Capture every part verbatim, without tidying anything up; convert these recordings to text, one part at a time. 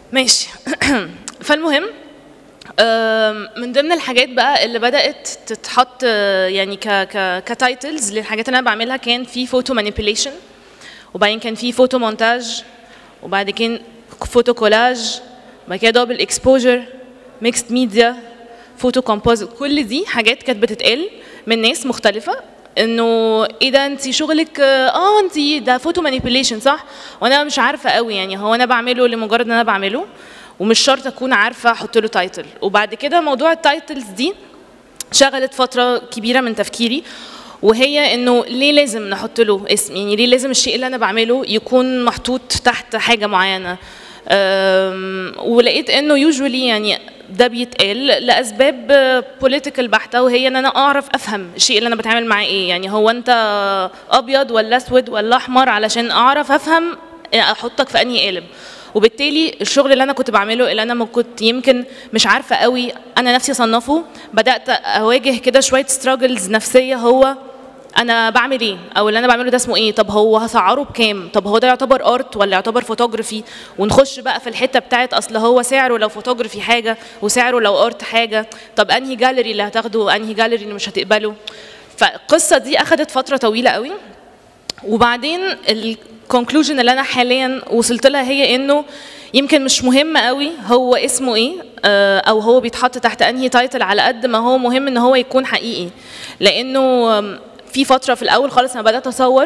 ماشي. فالمهم من ضمن الحاجات بقى اللي بدات تتحط يعني ك ك كتايتلز للحاجات اللي انا بعملها كان في فوتو مانيبيوليشن، وبعدين كان في فوتو مونتاج، وبعد كده فوتو كولاج، وبعد كده دبل اكسبوجر، ميكست ميديا، فوتو كومبوزيت. كل دي حاجات كانت بتتقال من ناس مختلفه انه ايه ده انت شغلك اه انت ده فوتو مانيبيوليشن صح، وانا مش عارفه قوي يعني هو انا بعمله لمجرد ان انا بعمله ومش شرط اكون عارفه احط له تايتل. وبعد كده موضوع التايتلز دي شغلت فتره كبيره من تفكيري، وهي انه ليه لازم نحط له اسم، يعني ليه لازم الشيء اللي انا بعمله يكون محطوط تحت حاجه معينه. ولقيت انه يوجوالي يعني ده بيتقال لاسباب بوليتيكال بحته، وهي ان انا اعرف افهم الشيء اللي انا بتعامل معاه ايه، يعني هو انت ابيض ولا اسود ولا احمر علشان اعرف افهم احطك في انهي قالب. وبالتالي الشغل اللي انا كنت بعمله اللي انا ما كنت يمكن مش عارفه قوي انا نفسي اصنفه، بدات اواجه كده شويه ستراجلز نفسيه، هو انا بعمل ايه او اللي انا بعمله ده اسمه ايه، طب هو هسعره بكام، طب هو ده يعتبر ارت ولا يعتبر فوتوغرافي، ونخش بقى في الحته بتاعت اصل هو سعره لو فوتوغرافي حاجه وسعره لو ارت حاجه، طب انهي جاليري اللي هتاخده وانهي جاليري اللي مش هتقبله. فالقصه دي اخذت فتره طويله قوي، وبعدين الكونكلوجن اللي انا حاليا وصلت لها هي انه يمكن مش مهم قوي هو اسمه ايه او هو بيتحط تحت انهي تايتل، على قد ما هو مهم ان هو يكون حقيقي. لانه في فتره في الاول خالص لما بدات اصور،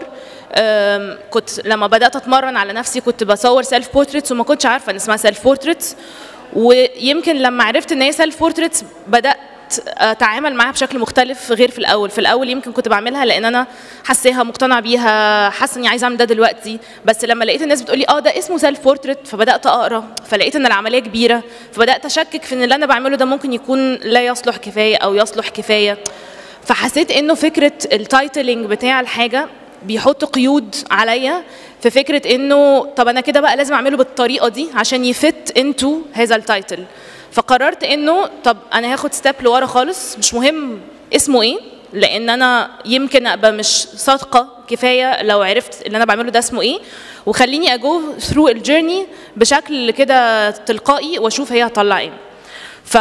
كنت لما بدات اتمرن على نفسي كنت بصور سيلف بورتريتس وما كنتش عارفه ان اسمها سيلف بورتريتس، ويمكن لما عرفت ان هي سيلف بورتريتس بدات اتعامل معاها بشكل مختلف غير في الاول. في الاول يمكن كنت بعملها لان انا حاساها مقتنعه بيها، حاسه اني عايزه اعمل ده دلوقتي، بس لما لقيت الناس بتقولي اه ده اسمه سيلف بورتريت فبدات اقرا، فلقيت ان العمليه كبيره، فبدات اشكك في ان اللي انا بعمله ده ممكن يكون لا يصلح كفايه او يصلح كفايه. فحسيت انه فكره التايتلينج بتاع الحاجه بيحط قيود عليا في فكره انه طب انا كده بقى لازم اعمله بالطريقه دي عشان يفت انتو هذا التايتل. فقررت انه طب انا هاخد ستيب لورا خالص، مش مهم اسمه ايه، لان انا يمكن ابقى مش صادقه كفايه لو عرفت اللي انا بعمله ده اسمه ايه، وخليني اجو ثرو الجيرني بشكل كده تلقائي واشوف هي هتطلع ايه. ف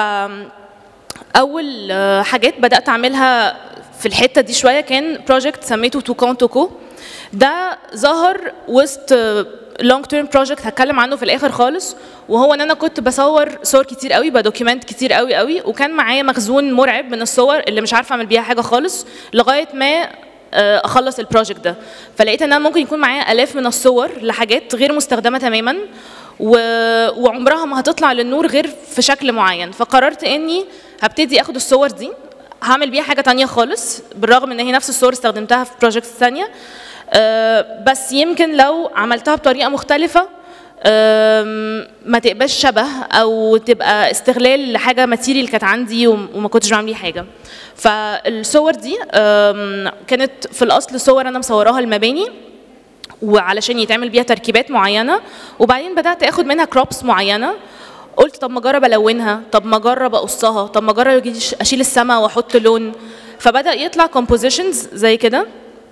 اول حاجات بدات اعملها في الحته دي شويه كان بروجكت سميته تو كون تو كو. ده ظهر وسط لونج تيرم بروجكت هتكلم عنه في الاخر خالص، وهو ان انا كنت بصور صور كتير قوي، بدوكيمنت كتير قوي قوي، وكان معايا مخزون مرعب من الصور اللي مش عارفه اعمل بيها حاجه خالص لغايه ما اخلص البروجكت ده. فلقيت ان انا ممكن يكون معايا الاف من الصور لحاجات غير مستخدمه تماما، وعمرها ما هتطلع للنور غير في شكل معين. فقررت اني هبتدي اخد الصور دي هعمل بيها حاجه تانية خالص، بالرغم ان هي نفس الصور استخدمتها في بروجكتس ثانيه، بس يمكن لو عملتها بطريقه مختلفه ما تبقاش شبه او تبقى استغلال لحاجه ماتيريال كانت عندي وما كنتش بعمل بيها حاجه. فالصور دي كانت في الاصل صور انا مصوراها المباني وعلشان يتعمل بيها تركيبات معينه، وبعدين بدات اخد منها كروبس معينه، قلت طب ما اجرب الونها، طب ما اجرب اقصها، طب ما اجرب اشيل السما واحط لون. فبدا يطلع كومبوزيشنز زي كده،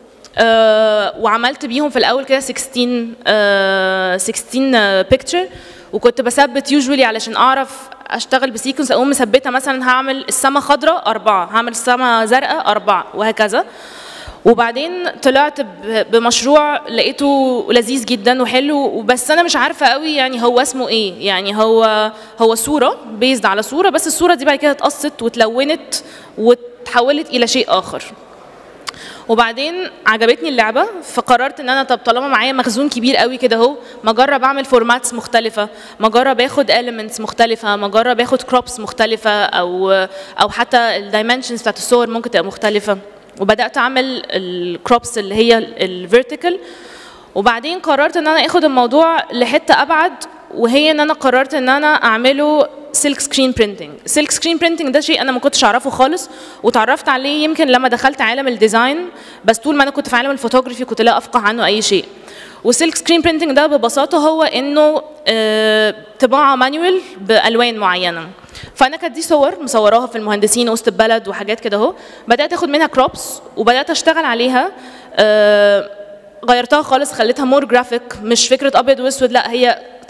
أه وعملت بيهم في الاول كده ستاشر أه ستاشر بيكتشر، وكنت بثبت يوجوالي علشان اعرف اشتغل بسيكونس، اقوم مثبته مثلا هعمل السما خضراء اربعه، هعمل السما زرقاء اربعه، وهكذا. وبعدين طلعت بمشروع لقيته لذيذ جدا وحلو، بس انا مش عارفه قوي يعني هو اسمه ايه، يعني هو هو صوره بيزد على صوره، بس الصوره دي بعد كده اتقصت وتلونت وتحولت الى شيء اخر. وبعدين عجبتني اللعبه، فقررت ان انا طب طالما معايا مخزون كبير قوي كده اهو، ما اجرب اعمل فورماتس مختلفه، ما اجرب اخد اليمنتس مختلفه، ما اجرب اخد كروبس مختلفه، او او حتى الدايمنشنز بتاعت الصور ممكن تبقى مختلفه. وبدات اعمل الكروبس اللي هي الفيرتيكال. وبعدين قررت ان انا اخد الموضوع لحته ابعد، وهي ان انا قررت ان انا اعمله سلك سكرين برينتنج. سلك سكرين برينتنج ده شيء انا ما كنتش اعرفه خالص، وتعرفت عليه يمكن لما دخلت عالم الديزاين، بس طول ما انا كنت في عالم الفوتوغرافي كنت لا افقه عنه اي شيء. والسلك سكرين برينتنج ده ببساطه هو انه آه طباعه مانيوال بالوان معينه. فانا كانت دي صور مصوراها في المهندسين وسط البلد وحاجات كده اهو، بدات اخد منها كروبس وبدات اشتغل عليها، آه غيرتها خالص، خليتها مور جرافيك، مش فكره ابيض واسود، لا هي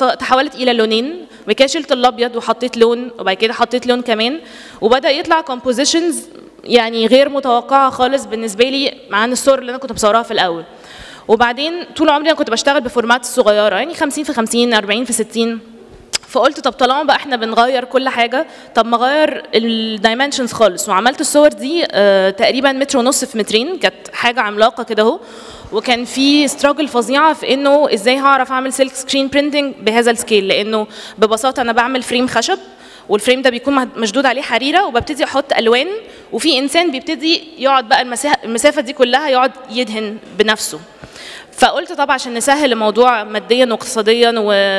فتحولت الى لونين، وبعد كده شلت الابيض وحطيت لون، وبعد كده حطيت لون كمان، وبدا يطلع كومبوزيشنز يعني غير متوقعه خالص بالنسبه لي عن الصور اللي انا كنت بصورها في الاول. وبعدين طول عمري انا كنت بشتغل بفورمات صغيره، يعني خمسين في خمسين، أربعين في ستين. فقلت طب طالما بقى احنا بنغير كل حاجه، طب ما اغير الدايمنشنز خالص. وعملت الصور دي اه تقريبا متر ونص في مترين، كانت حاجه عملاقه كده اهو. وكان في ستراجل فظيعه في انه ازاي هعرف اعمل سلك سكرين برينتنج بهذا السكيل، لانه ببساطه انا بعمل فريم خشب، والفريم ده بيكون مشدود عليه حريره، وببتدي احط الوان، وفي انسان بيبتدي يقعد بقى المسافه دي كلها يقعد يدهن بنفسه. فقلت طبعا عشان نسهل الموضوع ماديا واقتصاديا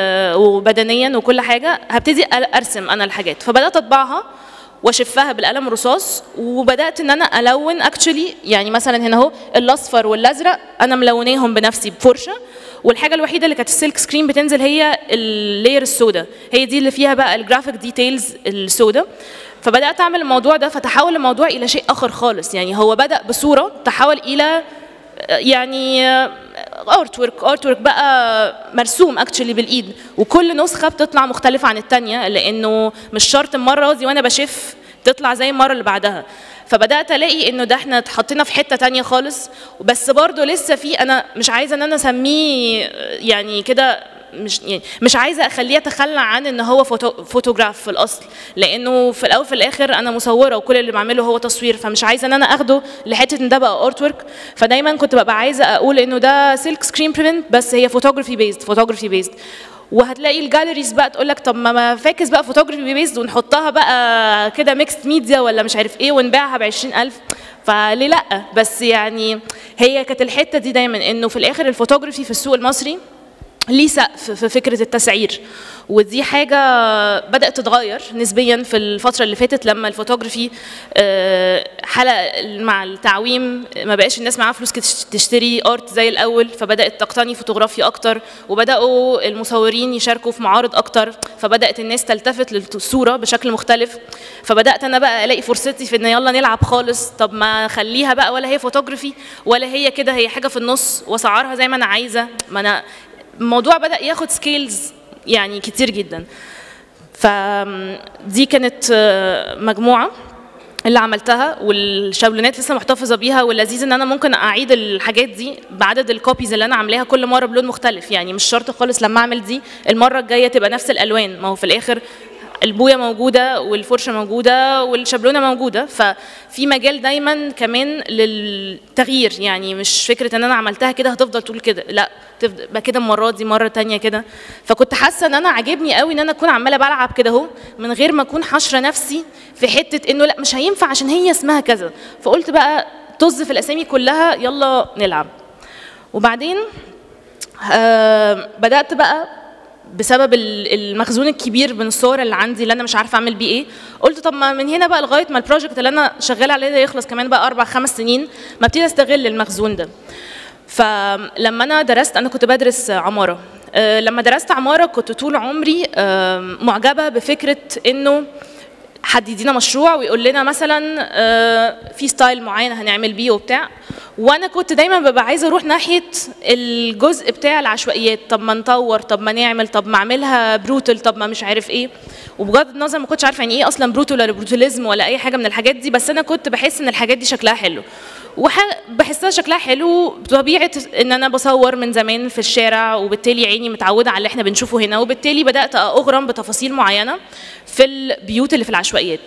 وبدنيا وكل حاجه، هبتدي ارسم انا الحاجات. فبدات اطبعها واشفها بالقلم الرصاص، وبدات ان انا الون اكشلي، يعني مثلا هنا اهو الاصفر والازرق انا ملوناهم بنفسي بفرشه، والحاجه الوحيده اللي كانت السلك سكرين بتنزل هي اللاير السوداء، هي دي اللي فيها بقى الجرافيك ديتيلز السوداء. فبدات اعمل الموضوع ده، فتحول الموضوع الى شيء اخر خالص. يعني هو بدا بصوره تحول الى يعني ارت ورك، ارت ورك بقى مرسوم اكشلي بالايد، وكل نسخه بتطلع مختلفه عن الثانيه، لانه مش شرط المره دي وانا بشف تطلع زي المره اللي بعدها. فبدات الاقي انه ده احنا اتحطينا في حته ثانيه خالص، بس برضه لسه في، انا مش عايزه ان انا اسميه يعني كده، مش يعني مش عايزه اخليه يتخلى عن ان هو فوتو فوتوغراف في الاصل، لانه في الاول في الاخر انا مصوره وكل اللي بعمله هو تصوير، فمش عايزه ان انا اخده لحته ان ده بقى ارت ورك. فدايما كنت ببقى عايزه اقول انه ده سلك سكرين برينت، بس هي فوتوغرافي بيزد، فوتوغرافي بيزد. وهتلاقي الجاليريز بقى تقول لك طب ما فاكس بقى فوتوغرافي بيزد ونحطها بقى كده ميكست ميديا ولا مش عارف ايه ونبيعها ب عشرين ألف، فليه لا؟ بس يعني هي كانت الحته دي دايما انه في الاخر الفوتوغرافي في السوق المصري ليه سقف في فكره التسعير، ودي حاجه بدات تتغير نسبيا في الفتره اللي فاتت، لما الفوتوغرافي حلق مع التعويم ما بقاش الناس معاها فلوس تشتري ارت زي الاول، فبدات تقتني فوتوغرافيا اكتر، وبداوا المصورين يشاركوا في معارض اكتر، فبدات الناس تلتفت للصوره بشكل مختلف. فبدات انا بقى الاقي فرصتي في ان يلا نلعب خالص، طب ما اخليها بقى ولا هي فوتوغرافي ولا هي كده، هي حاجه في النص، واسعرها زي ما انا عايزه. ما انا الموضوع بدأ ياخد سكيلز يعني كتير جدا. فدي كانت مجموعة اللي عملتها، والشابلونات لسه محتفظة بيها، واللذيذ ان انا ممكن اعيد الحاجات دي بعدد الكوبيز اللي انا عاملاها كل مرة بلون مختلف، يعني مش شرط خالص لما اعمل دي المرة الجاية تبقى نفس الالوان، ما هو في الاخر البويه موجوده والفرشه موجوده والشابلونه موجوده، ففي مجال دايما كمان للتغيير. يعني مش فكره ان انا عملتها كده هتفضل طول كده، لا، تبقى كده المره دي مره ثانيه كده. فكنت حاسه ان انا عاجبني قوي ان انا اكون عماله بلعب كده اهو، من غير ما اكون حاشره نفسي في حته انه لا مش هينفع عشان هي اسمها كذا. فقلت بقى طز في الاسامي كلها، يلا نلعب. وبعدين آه بدات بقى بسبب المخزون الكبير من الصور اللي عندي اللي انا مش عارفه اعمل بيه ايه، قلت طب ما من هنا بقى لغايه ما البروجكت اللي انا شغاله عليه ده يخلص كمان بقى اربع خمس سنين، ما ابتدي استغل المخزون ده. فلما انا درست، انا كنت بدرس عماره، لما درست عماره كنت طول عمري معجبه بفكره انه حد يدينا مشروع ويقول لنا مثلا في ستايل معين هنعمل بيه وبتاع، وانا كنت دايما ببقى عايزه اروح ناحيه الجزء بتاع العشوائيات، طب ما نطور، طب ما نعمل، طب ما اعملها بروتل، طب ما مش عارف ايه. وبجد النظر ما كنتش عارفه يعني ايه اصلا بروتل ولا بروتاليزم ولا اي حاجه من الحاجات دي، بس انا كنت بحس ان الحاجات دي شكلها حلو، وبحسها شكلها حلو بطبيعه ان انا بصور من زمان في الشارع، وبالتالي عيني متعوده على اللي احنا بنشوفه هنا، وبالتالي بدات اغرم بتفاصيل معينه في البيوت اللي في العشوائيات.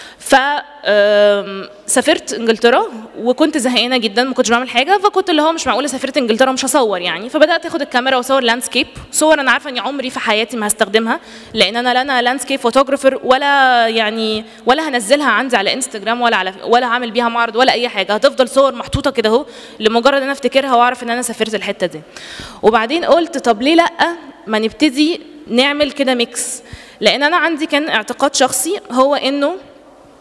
فسافرت انجلترا وكنت زهقانه جدا، ما كنتش بعمل حاجه، فكنت اللي هو مش معقوله سافرت انجلترا مش هصور يعني. فبدات اخد الكاميرا واصور لاندسكيب، صور انا عارفه اني عمري في حياتي ما هستخدمها، لان انا لا انا لاندسكيب فوتوغرافر ولا يعني ولا هنزلها عندي على انستجرام ولا على ولا هعمل بيها معرض ولا اي حاجه، هتفضل صور محطوطه كده اهو لمجرد ان انا افتكرها واعرف ان انا سافرت الحته دي. وبعدين قلت طب ليه لا ما نبتدي نعمل كده ميكس، لان انا عندي كان اعتقاد شخصي هو انه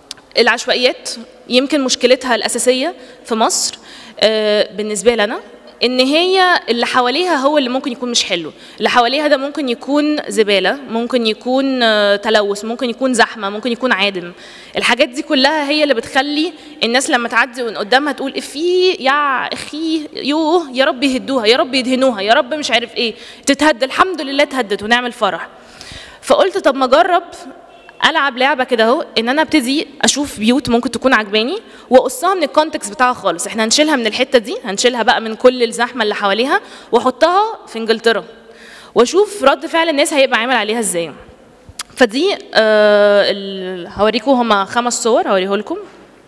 العشوائيات يمكن مشكلتها الأساسية في مصر بالنسبة لنا ان هي اللي حواليها هو اللي ممكن يكون مش حلو، اللي حواليها ده ممكن يكون زباله، ممكن يكون تلوث، ممكن يكون زحمه، ممكن يكون عادم. الحاجات دي كلها هي اللي بتخلي الناس لما تعدي من قدامها تقول افي يا اخي يوه يا رب يهدوها، يا رب يدهنوها، يا رب مش عارف ايه، تتهد. الحمد لله اتهدت ونعمل فرح. فقلت طب ما اجرب العب لعبه كده اهو، ان انا ابتدي اشوف بيوت ممكن تكون عجباني واقصها من الكونتكست بتاعها خالص. احنا هنشيلها من الحته دي، هنشيلها بقى من كل الزحمه اللي حواليها واحطها في انجلترا واشوف رد فعل الناس هيبقى عامل عليها ازاي. فدي آه هوريكم هما خمس صور هوريه لكم.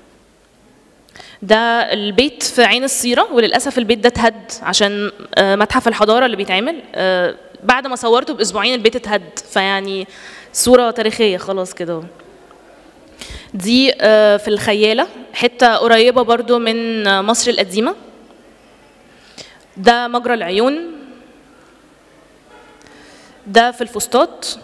ده البيت في عين الصيره، وللاسف البيت ده اتهد عشان آه متحف الحضاره اللي بيتعمل. آه بعد ما صورته باسبوعين البيت اتهد، فيعني صورة تاريخية خلاص كده. دي في الخيالة، حتة قريبة برضو من مصر القديمة. ده مجرى العيون. ده في الفسطاط.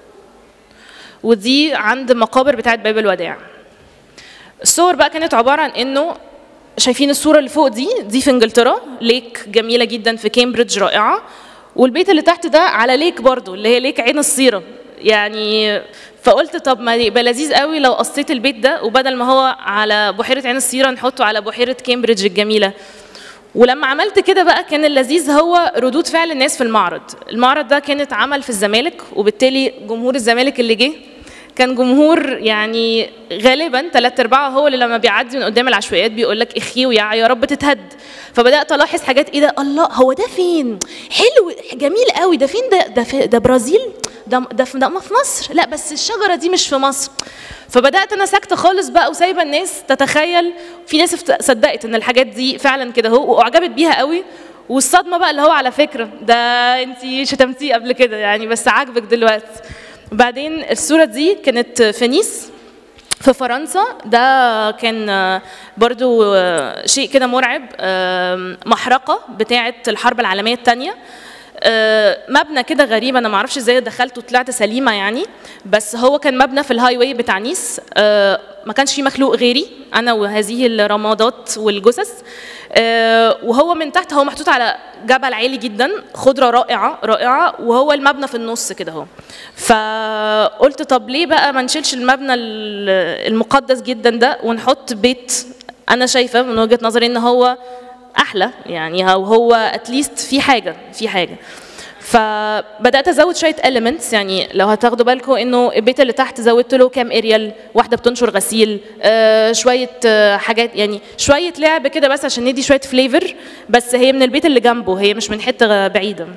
ودي عند مقابر بتاعت باب الوداع. الصور بقى كانت عبارة عن انه شايفين الصورة اللي فوق دي دي في انجلترا، ليك جميلة جدا في كامبريدج رائعة، والبيت اللي تحت ده على ليك برضو اللي هي ليك عين الصيرة يعني. فقلت طب ما يبقى لذيذ قوي لو قصيت البيت ده، وبدل ما هو على بحيره عين الصيره نحطه على بحيره كامبريدج الجميله. ولما عملت كده بقى كان اللذيذ هو ردود فعل الناس في المعرض. المعرض ده كانت عمل في الزمالك، وبالتالي جمهور الزمالك اللي جه كان جمهور يعني غالبا ثلاث ارباعه هو اللي لما بيعدي من قدام العشوائيات بيقول لك اخي ويا يا رب تتهد. فبدات الاحظ حاجات، ايه ده، الله هو ده فين؟ حلو جميل قوي، ده فين ده؟ ده في ده برازيل؟ ده ده في, ده في مصر؟ لا بس الشجره دي مش في مصر. فبدات انا ساكته خالص بقى وسايبه الناس تتخيل. في ناس صدقت ان الحاجات دي فعلا كده اهو واعجبت بيها قوي. والصدمه بقى اللي هو على فكره ده انت شتمتيه قبل كده يعني بس عاجبك دلوقتي. بعدين الصورة دي كانت في نيس في فرنسا. ده كان برضو شيء كده مرعب، محرقة بتاعة الحرب العالمية الثانية. مبنى كده غريب، انا ما اعرفش ازاي دخلت وطلعت سليمه يعني، بس هو كان مبنى في الهاي واي بتاع نيس، ما كانش فيه مخلوق غيري انا وهذه الرمادات والجثث. وهو من تحت هو محطوط على جبل عالي جدا، خضره رائعه رائعه، وهو المبنى في النص كده اهو. فقلت طب ليه بقى ما نشيلش المبنى المقدس جدا ده ونحط بيت انا شايفه من وجهه نظري ان هو احلى يعني، او هو اتليست في حاجه في حاجه. فبدات ازود شويه elements، يعني لو هتاخدوا بالكم انه البيت اللي تحت زودت له كام اريال، واحده بتنشر غسيل، آه شويه آه حاجات يعني شويه لعب كده بس عشان ندي شويه فليفر، بس هي من البيت اللي جنبه، هي مش من حته بعيده.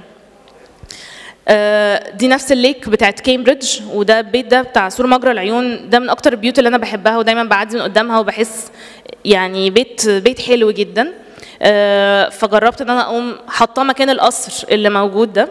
آه دي نفس الليك بتاعت كامبريدج، وده البيت ده بتاع سور مجرى العيون، ده من اكتر البيوت اللي انا بحبها ودايما بعدي من قدامها وبحس يعني بيت بيت حلو جدا. آه فجربت ان انا اقوم حاطاه مكان القصر اللي موجود ده.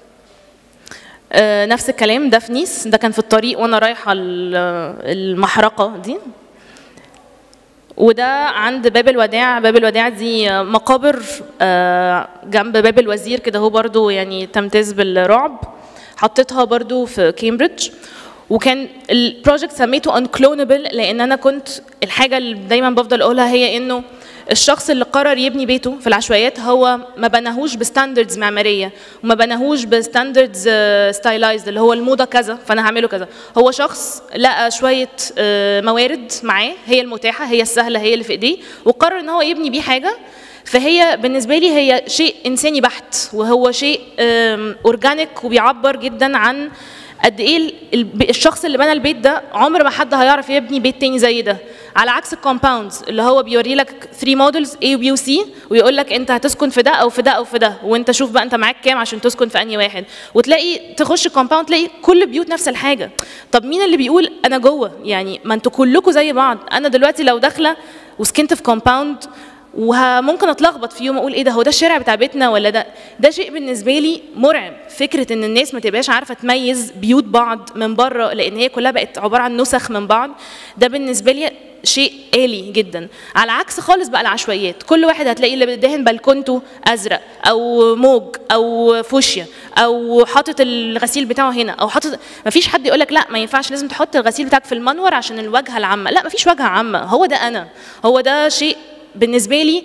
آه نفس الكلام، ده في نيس، ده كان في الطريق وانا رايحه المحرقه دي. وده عند باب الوداع. باب الوداع دي مقابر آه جنب باب الوزير كده، هو برضو يعني تمتاز بالرعب. حطيتها برضو في كامبريدج، وكان البروجكت سميته انكلونبل لان انا كنت الحاجه اللي دايما بفضل اقولها هي انه الشخص اللي قرر يبني بيته في العشوائيات هو ما بناهوش بستاندردز معماريه، وما بناهوش بستاندردز ستايلايزد اللي هو الموضه كذا فانا هعمله كذا. هو شخص لقى شويه موارد معاه هي المتاحه، هي السهله، هي اللي في ايديه، وقرر ان هو يبني بيه حاجه. فهي بالنسبه لي هي شيء انساني بحت، وهو شيء اورجانيك وبيعبر جدا عن قد ايه الشخص اللي بنى البيت ده عمر ما حد هيعرف يبني بيت تاني زي ده. على عكس الكومباوندز اللي هو بيوري لك ثلاثة مودلز A و B و C ويقول لك انت هتسكن في ده او في ده او في ده، وانت شوف بقى انت معاك كام عشان تسكن في انهي واحد. وتلاقي تخش الكومباوند تلاقي كل البيوت نفس الحاجه. طب مين اللي بيقول انا جوه؟ يعني ما انتوا كلكم زي بعض. انا دلوقتي لو داخله وسكنت في كومباوند وممكن اتلخبط في يوم اقول ايه ده، هو ده الشارع بتاع بيتنا ولا ده؟ ده شيء بالنسبه لي مرعب، فكره ان الناس ما تبقاش عارفه تميز بيوت بعض من بره لان هي كلها بقت عباره عن نسخ من بعض. ده بالنسبه لي شيء آلي جدا، على عكس خالص بقى العشوائيات. كل واحد هتلاقي اللي بيدهن بلكونته ازرق او موج او فوشيا او حاطط الغسيل بتاعه هنا او حاطط، ما فيش حد يقول لك لا ما ينفعش لازم تحط الغسيل بتاعك في المنور عشان الواجهه العامه. لا ما فيش واجهه عامه، هو ده انا، هو ده شيء بالنسبه لي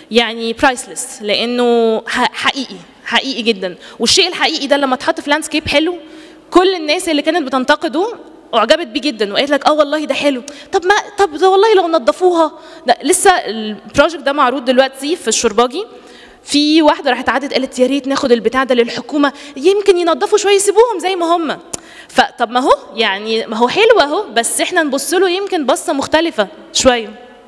يعني برايسلس، لانه حقيقي حقيقي جدا. والشيء الحقيقي ده لما اتحط في لاندسكيب حلو، كل الناس اللي كانت بتنتقده اعجبت بيه جدا وقالت لك اه والله ده حلو، طب ما طب ده والله لو نظفوها. لسه البروجكت ده معروض دلوقتي في الشرباجي، في واحده راحت عدت قالت يا ريت ناخد البتاع ده للحكومه يمكن ينظفوا شويه يسيبوهم زي ما هم. فطب ما هو يعني ما هو حلو اهو، بس احنا نبص له يمكن بصه مختلفه شويه.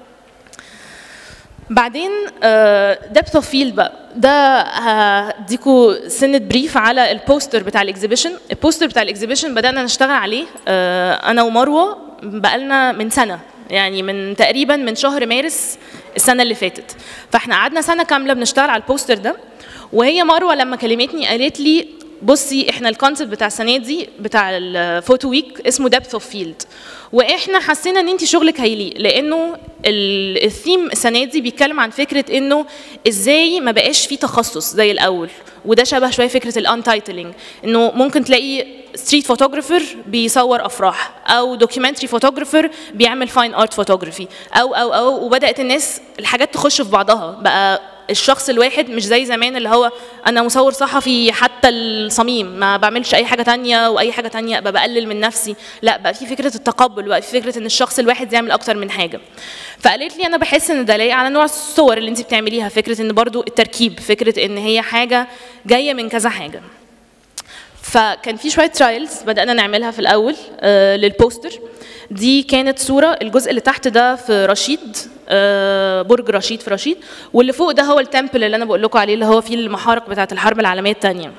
بعدين ديبث اوف فيلد بقى، ده هديكوا سنة بريف على البوستر بتاع الاكزيبيشن. البوستر بتاع الاكزيبيشن بدأنا نشتغل عليه انا ومروه بقالنا من سنه، يعني من تقريبا من شهر مارس السنه اللي فاتت. فاحنا قعدنا سنه كامله بنشتغل على البوستر ده. وهي مروه لما كلمتني قالت لي بصي احنا الكونسيبت بتاع السنه دي بتاع الفوتو ويك اسمه ديبث اوف فيلد، واحنا حسينا ان انت شغلك هيليق، لانه الثيم السنه دي بيتكلم عن فكره انه ازاي ما بقاش في تخصص زي الاول، وده شبه شويه فكره الانتايتلينج، انه ممكن تلاقي ستريت فوتوغرافر بيصور افراح، او دوكيومنتري فوتوغرافر بيعمل فاين ارت فوتوغرافي، او او او وبدات الناس الحاجات تخش في بعضها. بقى الشخص الواحد مش زي زمان اللي هو انا مصور صحفي حتى الصميم ما بعملش اي حاجه تانية، واي حاجه تانية ابقى بقلل من نفسي، لا بقى في فكره التقبل، بقى في فكره ان الشخص الواحد يعمل اكتر من حاجه. فقالت لي انا بحس ان ده لايق على نوع الصور اللي انت بتعمليها، فكره ان برضو التركيب، فكره ان هي حاجه جايه من كذا حاجه. فكان في شويه ترايلز بدانا نعملها في الاول آه للبوستر. دي كانت صوره، الجزء اللي تحت ده في رشيد، آه برج رشيد في رشيد، واللي فوق ده هو التمبل اللي انا بقول لكم عليه اللي هو فيه المحارق بتاعه الحرب العالميه الثانيه.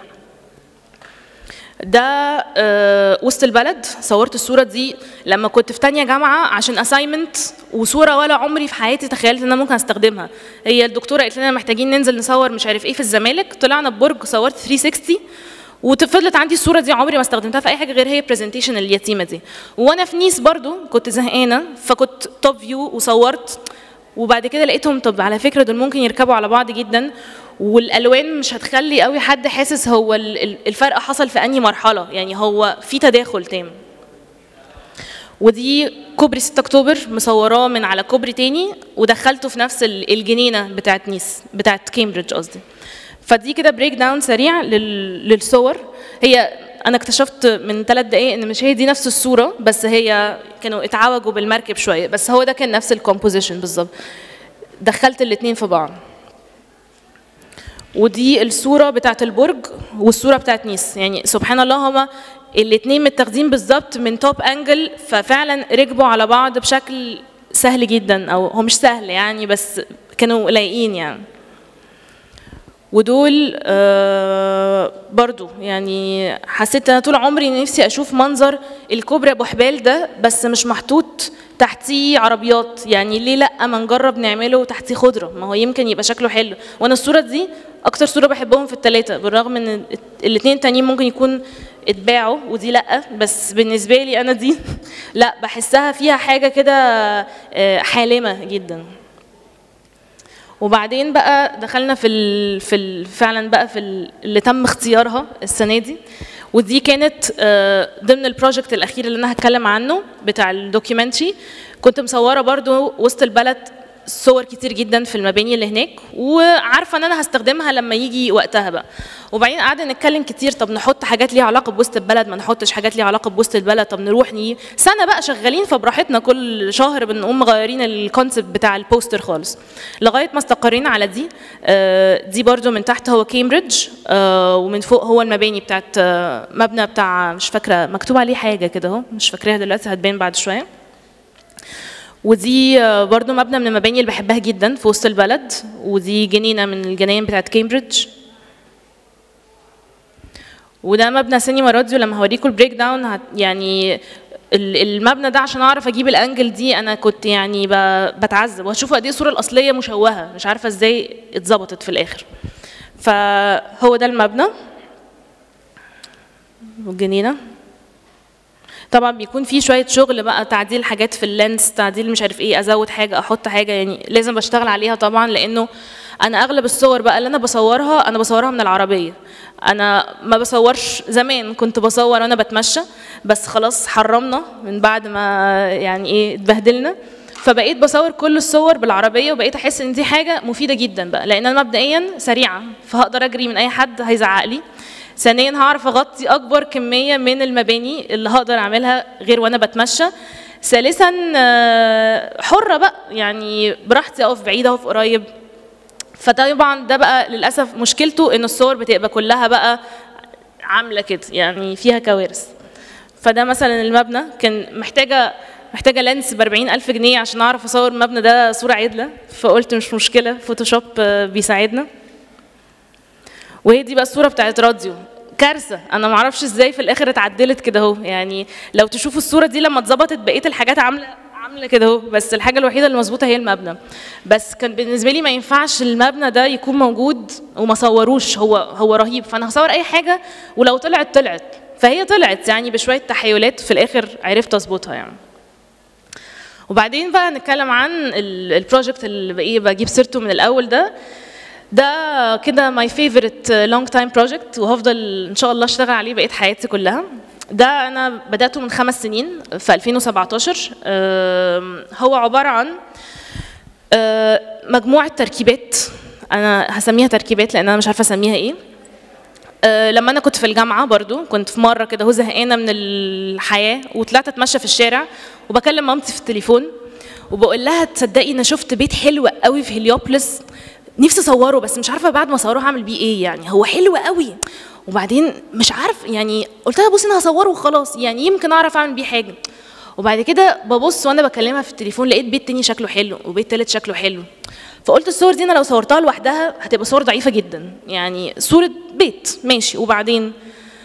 ده آه وسط البلد. صورت الصوره دي لما كنت في ثانيه جامعه عشان اساينمنت، وصوره ولا عمري في حياتي تخيلت ان انا ممكن استخدمها. هي الدكتوره قالت لنا محتاجين ننزل نصور مش عارف ايه في الزمالك، طلعنا ببرج صورت ثلاثمية وستين، وفضلت عندي الصوره دي عمري ما استخدمتها في اي حاجه غير هي برزنتيشن اليتيمه دي. وانا في نيس برضو كنت زهقانه، فكنت توب فيو وصورت، وبعد كده لقيتهم طب على فكره دول ممكن يركبوا على بعض جدا، والالوان مش هتخلي قوي حد حاسس هو الفرق حصل في انهي مرحله، يعني هو في تداخل تام. ودي كوبري ستة اكتوبر مصوراه من على كوبري تاني ودخلته في نفس الجنينه بتاعت نيس بتاعت كامبريدج قصدي. فدي كده بريك داون سريع للصور. هي انا اكتشفت من ثلاث دقائق ان مش هي دي نفس الصوره، بس هي كانوا اتعوجوا بالمركب شويه، بس هو ده كان نفس الكومبوزيشن بالظبط. دخلت الاثنين في بعض. ودي الصوره بتاعت البرج والصوره بتاعت نيس، يعني سبحان الله هما الاثنين متاخدين بالظبط من توب انجل، ففعلا ركبوا على بعض بشكل سهل جدا، او هو مش سهل يعني بس كانوا لايقين يعني. ودول آه برضو يعني حسيت انا طول عمري نفسي اشوف منظر الكوبري ابو حبال ده، بس مش محطوط تحتيه عربيات، يعني ليه لا ما نجرب نعمله تحتيه خضره، ما هو يمكن يبقى شكله حلو. وانا الصوره دي اكتر صوره بحبهم في الثلاثه، بالرغم ان الاثنين التانيين ممكن يكون اتباعوا ودي لا، بس بالنسبه لي انا دي لا بحسها فيها حاجه كده حالمه جدا. وبعدين بقى دخلنا في ال في ال فعلا بقى في ال اللي تم اختيارها السنه دي، ودي كانت ضمن البروجكت الاخير اللي انا هتكلم عنه بتاع الدوكيومنتري. كنت مصوره برضو وسط البلد صور كتير جدا في المباني اللي هناك، وعارفه ان انا هستخدمها لما يجي وقتها بقى. وبعدين قعدنا نتكلم كتير، طب نحط حاجات ليها علاقه بوسط البلد، ما نحطش حاجات ليها علاقه بوسط البلد، طب نروح نيجي سنه بقى شغالين فبراحتنا، كل شهر بنقوم مغيرين الكونسبت بتاع البوستر خالص، لغايه ما استقرينا على دي. دي برده من تحت هو كامبريدج، ومن فوق هو المباني بتاعت مبنى بتاع مش فاكره مكتوب عليه حاجه كده اهو، مش فاكراها دلوقتي هتبان بعد شويه. ودي برضو مبنى من المباني اللي بحبها جدا في وسط البلد، ودي جنينه من الجناين بتاعت كامبريدج. وده مبنى سينما راديو، لما هوريكم البريك داون يعني المبنى ده عشان اعرف اجيب الانجل دي انا كنت يعني بتعذب، وهشوفوا قد ايه الصوره الاصليه مشوهه، مش عارفه ازاي اتظبطت في الاخر. فهو ده المبنى والجنينه. طبعا بيكون في شويه شغل بقى، تعديل حاجات في اللينس، تعديل مش عارف ايه، ازود حاجه احط حاجه، يعني لازم بشتغل عليها طبعا، لانه انا اغلب الصور بقى اللي انا بصورها انا بصورها من العربيه. انا ما بصورش، زمان كنت بصور وانا بتمشى، بس خلاص حرمنا من بعد ما يعني ايه اتبهدلنا، فبقيت بصور كل الصور بالعربيه، وبقيت احس ان دي حاجه مفيده جدا بقى، لان انا مبدئيا سريعه فهقدر اجري من اي حد هيزعق لي. ثانيا هعرف اغطي اكبر كميه من المباني اللي هقدر اعملها غير وانا بتمشى. ثالثا حره بقى، يعني براحتي اقف بعيد اقف قريب. فطبعا ده بقى للاسف مشكلته ان الصور بتبقى كلها بقى عامله كده، يعني فيها كوارث. فده مثلا المبنى كان محتاجه محتاجه لينس ب أربعين ألف جنيه عشان اعرف اصور المبنى ده صوره عدله، فقلت مش مشكله فوتوشوب بيساعدنا. وهي دي بقى الصوره بتاعت راديو، كارثه، انا ما اعرفش ازاي في الاخر اتعدلت كده اهو. يعني لو تشوفوا الصوره دي لما اتظبطت بقيه الحاجات عامله عامله كده اهو، بس الحاجه الوحيده اللي مظبوطه هي المبنى. بس كان بالنسبه لي ما ينفعش المبنى ده يكون موجود وما صوروش، هو هو رهيب، فانا هصور اي حاجه ولو طلعت طلعت. فهي طلعت يعني بشويه تحيلات في الاخر عرفت اظبطها يعني. وبعدين بقى نتكلم عن البروجكت اللي بقى بجيب سيرته من الاول ده. ده كده ماي فيفورت لونج تايم بروجكت، وهفضل ان شاء الله اشتغل عليه بقيه حياتي كلها. ده انا بداته من خمس سنين في ألفين وسبعتاشر. هو عباره عن مجموعه تركيبات، انا هسميها تركيبات لان انا مش عارفه اسميها ايه. لما انا كنت في الجامعه برضو كنت في مره كده زهقانه من الحياه وطلعت اتمشى في الشارع وبكلم مامتي في التليفون وبقول لها تصدقي انا شفت بيت حلو قوي في هليوبلس نفسي اصوره، بس مش عارفه بعد ما اصوره هعمل بيه ايه، يعني هو حلو قوي وبعدين مش عارف، يعني قلت لها بصي انا هصوره وخلاص يعني يمكن اعرف اعمل بيه حاجه. وبعد كده ببص وانا بكلمها في التليفون لقيت بيت تاني شكله حلو وبيت تالت شكله حلو. فقلت الصور دي انا لو صورتها لوحدها هتبقى صور ضعيفه جدا، يعني صوره بيت ماشي وبعدين،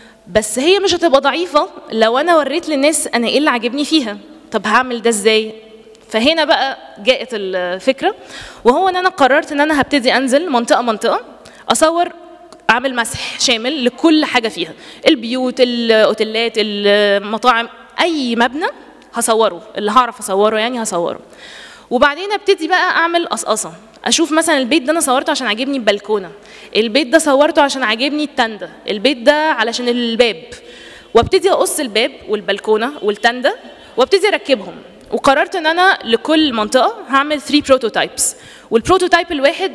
بس هي مش هتبقى ضعيفه لو انا وريت للناس انا ايه اللي عاجبني فيها. طب هعمل ده ازاي؟ فهنا بقى جاءت الفكره، وهو ان انا قررت ان انا هبتدي انزل منطقه منطقه اصور، اعمل مسح شامل لكل حاجه فيها، البيوت، الاوتيلات، المطاعم، اي مبنى هصوره، اللي هعرف اصوره يعني هصوره. وبعدين ابتدي بقى اعمل قصقصه، اشوف مثلا البيت ده انا صورته عشان عاجبني البلكونه، البيت ده صورته عشان عاجبني التندة، البيت ده علشان الباب، وابتدي اقص الباب والبلكونه والتندة وابتدي اركبهم. وقررت ان انا لكل منطقه هعمل ثلاثة بروتوتايبس، والبروتوتايب الواحد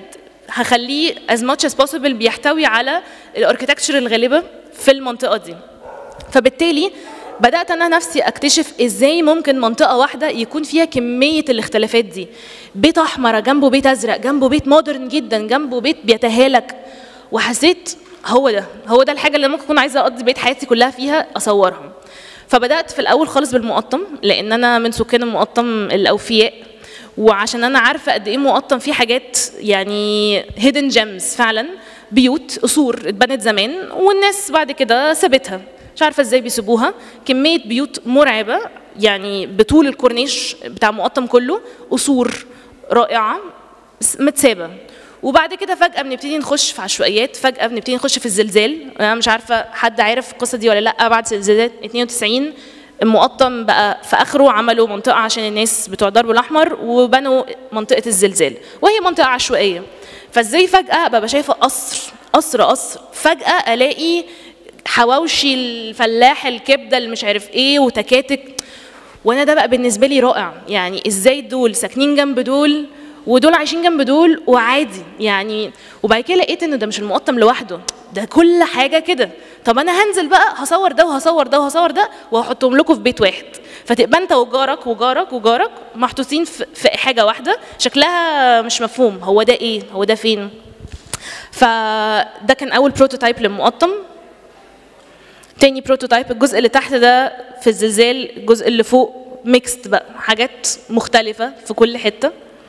هخليه as much as possible بيحتوي على الاركيتكتشر الغالبه في المنطقه دي. فبالتالي بدات انا نفسي اكتشف ازاي ممكن منطقه واحده يكون فيها كميه الاختلافات دي، بيت احمر جنبه بيت ازرق جنبه بيت مودرن جدا جنبه بيت بيتهالك، وحسيت هو ده هو ده الحاجه اللي ممكن اكون عايزه اقضي بقيه حياتي كلها فيها اصورها. فبدات في الاول خالص بالمقطم، لان انا من سكان المقطم الاوفياء، وعشان انا عارفه قد ايه المقطم فيه حاجات يعني هيدن جيمز فعلا، بيوت قصور اتبنت زمان والناس بعد كده سابتها مش عارفه ازاي بيسيبوها، كميه بيوت مرعبه يعني بطول الكورنيش بتاع المقطم كله، قصور رائعه متسابه. وبعد كده فجاه بنبتدي نخش في عشوائيات، فجاه بنبتدي نخش في الزلزال. انا مش عارفه حد عارف القصه دي ولا لا، بعد زلزال اتنين وتسعين المقطم بقى في اخره عملوا منطقه عشان الناس بتوع الضرب الاحمر وبنوا منطقه الزلزال، وهي منطقه عشوائيه. فازاي فجاه ببقى شايفه قصر قصر قصر، فجاه الاقي حواوشي الفلاح الكبده اللي مش عارف ايه وتكاتك، وانا ده بقى بالنسبه لي رائع، يعني ازاي دول ساكنين جنب دول ودول عايشين جنب دول وعادي يعني. وبعد كده لقيت انه ده مش المقطم لوحده، ده كل حاجه كده. طب انا هنزل بقى هصور ده وهصور ده وهصور ده وهحطهم لكم في بيت واحد، فتبقى انت وجارك وجارك وجارك محطوطين في حاجه واحده شكلها مش مفهوم، هو ده ايه؟ هو ده فين؟ فده كان اول بروتوتايب للمقطم. تاني بروتوتايب الجزء اللي تحت ده في الزلزال، الجزء اللي فوق ميكست بقى، حاجات مختلفه في كل حته،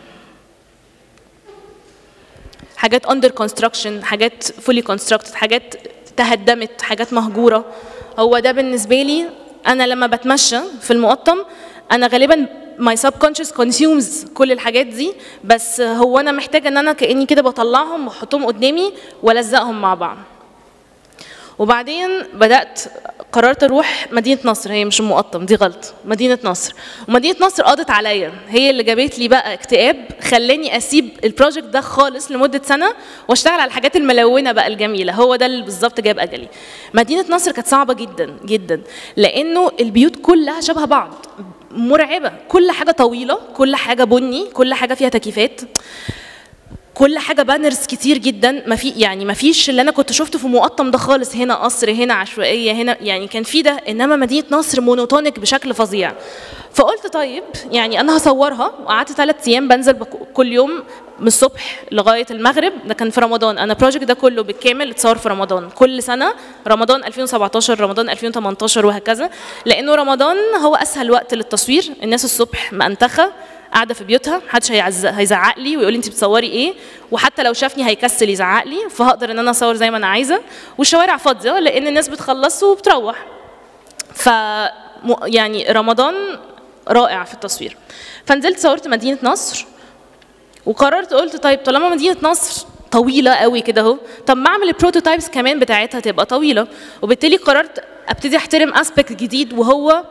حاجات اندر كونستراكشن، حاجات فولي كونستراكتد، حاجات تهدمت، حاجات مهجوره. هو ده بالنسبه لي انا لما بتمشى في المقطم انا غالبا my subconscious consumes كل الحاجات دي، بس هو انا محتاجه ان انا كاني كده بطلعهم واحطهم قدامي والزقهم مع بعض. وبعدين بدات قررت اروح مدينه نصر، هي مش المقطم دي غلط، مدينه نصر. ومدينه نصر قضت عليا، هي اللي جابت لي بقى اكتئاب خلاني اسيب البروجكت ده خالص لمده سنه واشتغل على الحاجات الملونه بقى الجميله. هو ده اللي بالظبط جاب اجلي. مدينه نصر كانت صعبه جدا جدا لانه البيوت كلها شبه بعض، مرعبه، كل حاجه طويله، كل حاجه بني، كل حاجه فيها تكييفات، كل حاجه بانرز كتير جدا. ما في يعني ما فيش اللي انا كنت شفته في مقطم ده خالص، هنا قصر، هنا عشوائيه، هنا يعني كان في ده، انما مدينه نصر مونوتونيك بشكل فظيع. فقلت طيب يعني انا هصورها، وقعدت ثلاث ايام بنزل كل يوم من الصبح لغايه المغرب. ده كان في رمضان، انا البروجكت ده كله بالكامل اتصور في رمضان، كل سنه رمضان ألفين وسبعتاشر، رمضان ألفين وتمنتاشر وهكذا، لانه رمضان هو اسهل وقت للتصوير. الناس الصبح مأنتخه قاعده في بيوتها، محدش هيزعق لي ويقول لي انت بتصوري ايه، وحتى لو شافني هيكسل يزعق لي، فهقدر ان انا اصور زي ما انا عايزه، والشوارع فاضيه لان الناس بتخلص وبتروح. ف يعني رمضان رائع في التصوير. فنزلت صورت مدينه نصر، وقررت قلت طيب طالما مدينه نصر طويله قوي كده اهو، طب ما اعمل البروتوتايبس كمان بتاعتها تبقى طويله. وبالتالي قررت ابتدي احترم اسبكت جديد، وهو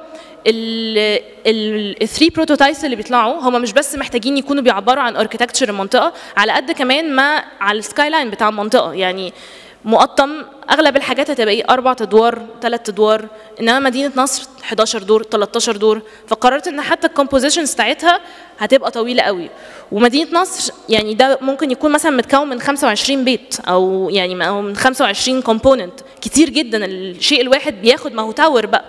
الثري بروتوتايبس اللي بيطلعوا هم مش بس محتاجين يكونوا بيعبروا عن اركيتكتشر المنطقه، على قد كمان ما على السكاي لاين بتاع المنطقه. يعني مقطم اغلب الحاجات هتبقى ايه، اربع ادوار، ثلاث ادوار، انما مدينه نصر حداشر دور، تلتاشر دور. فقررت ان حتى الكومبوزيشنز بتاعتها هتبقى طويله قوي. ومدينه نصر يعني ده ممكن يكون مثلا متكون من خمسة وعشرين بيت، او يعني او من خمسة وعشرين كومبوننت، كتير جدا. الشيء الواحد بياخد، ما هو تاور بقى،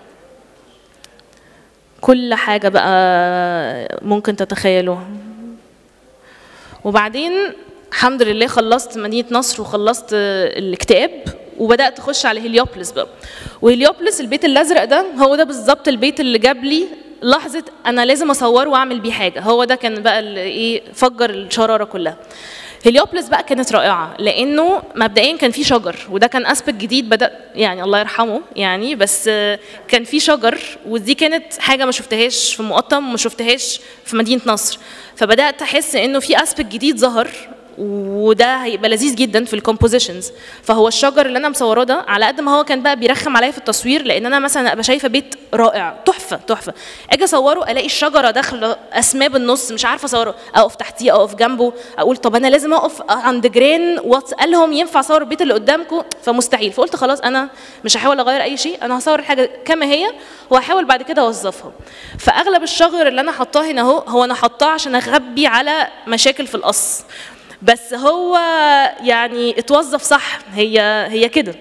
كل حاجه بقى ممكن تتخيلوها. وبعدين الحمد لله خلصت مدينه نصر وخلصت الاكتئاب، وبدات اخش على هيليوبوليس بقى. وهيليوبوليس البيت الازرق ده هو ده بالظبط البيت اللي جاب لي لحظه انا لازم اصوره واعمل بيه حاجه. هو ده كان بقى اللي ايه فجر الشراره كلها. هيليوبوليس بقى كانت رائعه لانه مبدئيا كان في شجر، وده كان اسبكت جديد بدا يعني الله يرحمه يعني، بس كان في شجر، ودي كانت حاجه ما شفتهاش في مقطم وما شفتهاش في مدينه نصر. فبدات احس انه في اسبكت جديد ظهر، وده هيبقى لذيذ جدا في الكومبوزيشنز. فهو الشجر اللي انا مصوراه ده على قد ما هو كان بقى بيرخم عليا في التصوير، لان انا مثلا ابقى شايفه بيت رائع تحفه تحفه، اجي اصوره الاقي الشجره داخله اسماه بالنص، مش عارفه اصوره، اقف تحتيه اقف جنبه، اقول طب انا لازم اقف عند جرين وات قال لهم ينفع اصور البيت اللي قدامكم، فمستحيل. فقلت خلاص انا مش هحاول اغير اي شيء، انا هصور الحاجه كما هي وهحاول بعد كده اوظفها. فاغلب الشجر اللي انا حطاه هنا اهو هو انا حطاه عشان اخبي على مشاكل في القص، بس هو يعني اتوظف صح، هي هي كده.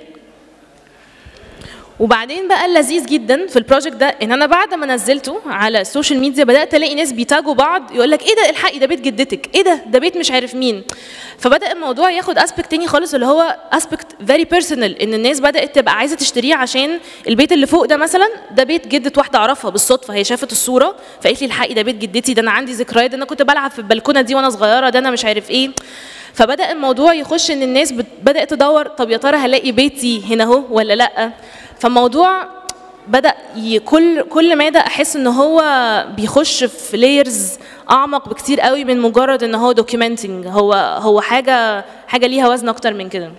وبعدين بقى اللذيذ جدا في البروجكت ده ان انا بعد ما نزلته على السوشيال ميديا بدات الاقي ناس بيتاجوا بعض، يقول لك ايه ده الحقي ده بيت جدتك، ايه ده ده بيت مش عارف مين. فبدا الموضوع ياخد اسبكت تاني خالص، اللي هو اسبكت فيري بيرسونال، ان الناس بدات تبقى عايزه تشتريه عشان البيت اللي فوق ده مثلا ده بيت جده واحده اعرفها بالصدفه، هي شافت الصوره فقالت لي الحقي ده بيت جدتي، ده انا عندي ذكريات، ده انا كنت بلعب في البلكونه دي وانا صغيره، ده انا مش عارف ايه. فبدا الموضوع يخش ان الناس بدات تدور طب يا ترى هلاقي بيتي هنا اهو ولا لا. فالموضوع بدا كل كل مدى احس ان هو بيخش في لايرز اعمق بكتير قوي من مجرد ان هو دوكيومنتنج، هو هو حاجه حاجه ليها وزن اكتر من كده.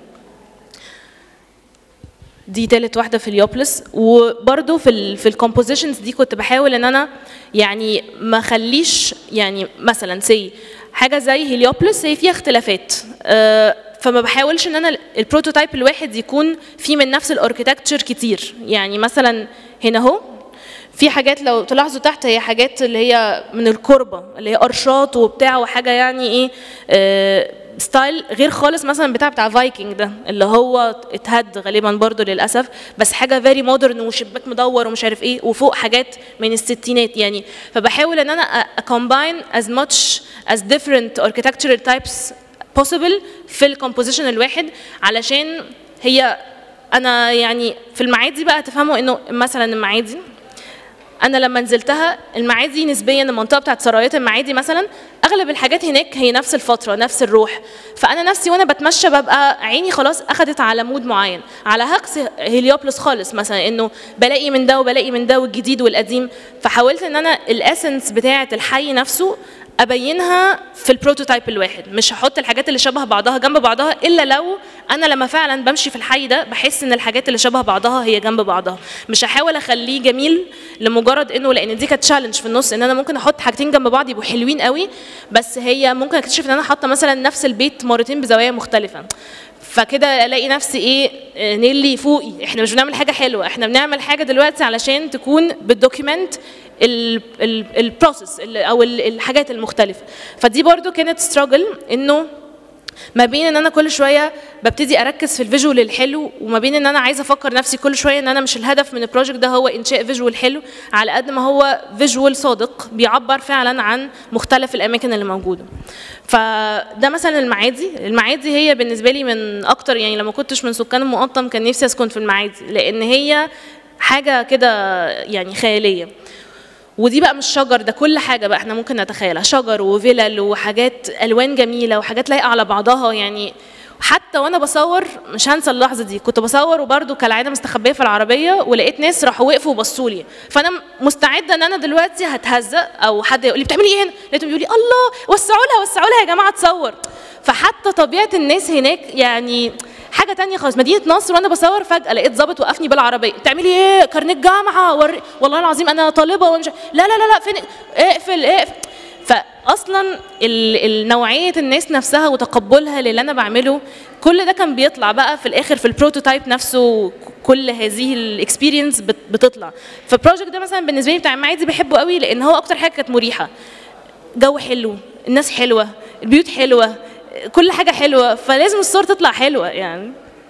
دي تالت واحده في هيليوبوليس. وبرده في ال في الكومبوزيشنز دي كنت بحاول ان انا يعني ما اخليش يعني مثلا سي حاجه زي هيليوبوليس هي فيها اختلافات، أه فما بحاولش ان انا البروتوتايب الواحد يكون فيه من نفس الاركيتكتشر كتير. يعني مثلا هنا اهو في حاجات لو تلاحظوا تحت هي حاجات اللي هي من الكربه اللي هي ارشات وبتاع وحاجه يعني ايه أه ستايل غير خالص مثلا بتاع بتاع فايكنج ده اللي هو اتهد غالبا برضه للاسف، بس حاجه فيري مودرن وشباك مدور ومش عارف ايه، وفوق حاجات من الستينات يعني. فبحاول ان انا اكومباين as much as different architectural types possible في الكومبوزيشن الواحد، علشان هي انا يعني في المعادي بقى تفهموا انه مثلا المعادي انا لما نزلتها المعادي نسبيا المنطقه بتاعت سرايات المعادي مثلا اغلب الحاجات هناك هي نفس الفتره نفس الروح. فانا نفسي وانا بتمشى ببقى عيني خلاص اخذت على مود معين، على عكس هيليوبوليس خالص مثلا انه بلاقي من ده وبلاقي من ده والجديد والقديم. فحاولت ان انا الاسنس بتاعه الحي نفسه ابينها في البروتوتايب الواحد، مش هحط الحاجات اللي شبه بعضها جنب بعضها الا لو انا لما فعلا بمشي في الحي ده بحس ان الحاجات اللي شبه بعضها هي جنب بعضها. مش هحاول اخليه جميل لمجرد انه، لان دي كانت تشالنج في النص ان انا ممكن احط حاجتين جنب بعض يبقوا حلوين قوي، بس هي ممكن اكتشف ان انا حاطه مثلا نفس البيت مرتين بزوايا مختلفه، فكده الاقي نفسي ايه، نيلي فوقي، احنا مش بنعمل حاجه حلوه، احنا بنعمل حاجه دلوقتي علشان تكون بالدوكيمنت البروسيس او الحاجات المختلفه. فدي برضو كانت ستراجل، انه ما بين ان انا كل شويه ببتدي اركز في الفيجوال الحلو، وما بين ان انا عايزه افكر نفسي كل شويه ان انا مش الهدف من البروجكت ده هو انشاء فيجوال حلو، على قد ما هو فيجوال صادق بيعبر فعلا عن مختلف الاماكن اللي موجوده. فده مثلا المعادي، المعادي هي بالنسبه لي من اكتر، يعني لما كنتش من سكان المقطم كان نفسي اسكن في المعادي، لان هي حاجه كده يعني خياليه. ودي بقى مش شجر، ده كل حاجه بقى احنا ممكن نتخيلها، شجر وفلل وحاجات الوان جميله وحاجات لايقه على بعضها. يعني حتى وانا بصور مش هنسى اللحظه دي، كنت بصور وبرده كالعاده مستخبيه في العربيه، ولقيت ناس راحوا وقفوا وبصوا لي، فانا مستعده ان انا دلوقتي هتهزق او حد يقول لي بتعملي ايه هنا، لقيتهم بيقولوا لي الله وسعوا لها وسعوا لها يا جماعه تصور. فحتى طبيعه الناس هناك يعني حاجه تانية خالص. مدينه نصر وانا بصور فجاه لقيت ظابط وقفني بالعربيه، بتعملي ايه؟ كارنيه جامعه ور... والله العظيم انا طالبه ومش لا لا لا لا فين، اقفل اقفل. فاصلا النوعيه الناس نفسها وتقبلها للي انا بعمله، كل ده كان بيطلع بقى في الاخر في البروتوتايب نفسه، كل هذه الاكسبيرينس بتطلع. فالبروجكت ده مثلا بالنسبه لي بتاع المعادي بحبه قوي، لان هو اكتر حاجه كانت مريحه، جو حلو، الناس حلوه، البيوت حلوه، كل حاجه حلوه، فلازم الصور تطلع حلوه يعني.